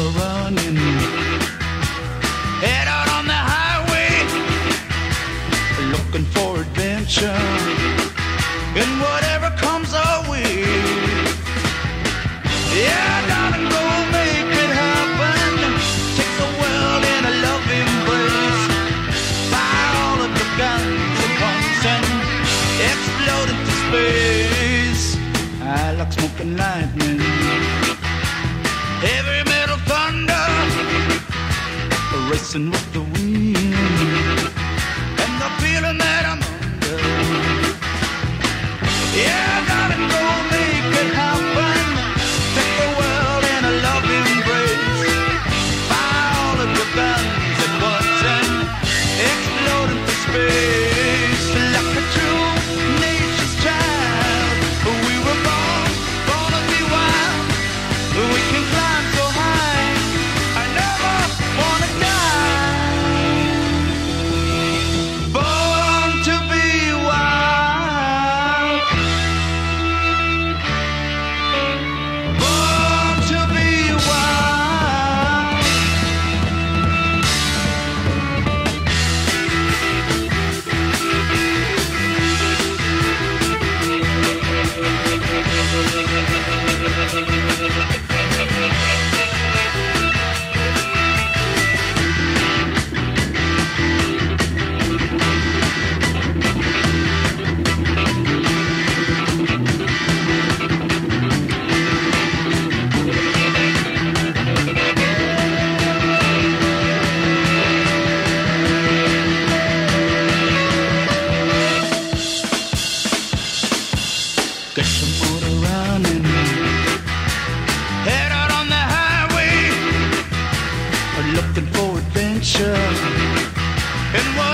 motor running, head out on the highway, looking for adventure in whatever comes our way. Yeah, darling, go make it happen. Take the world in a love embrace. Fire all of the guns at once and explode into space. I like smoking lightning, heavy metal thunder, racing with the wind, and the feeling that I'm under. Yeah, darling, go make it happen. Take the world in a love embrace. Fire all of your guns at once and explode into space. Like a true nature's child, we were born to be wild. We can climb so high, I never wanna die. Born to be wild. Born to be wild. Get your motor running, head out on the highway, looking for adventure in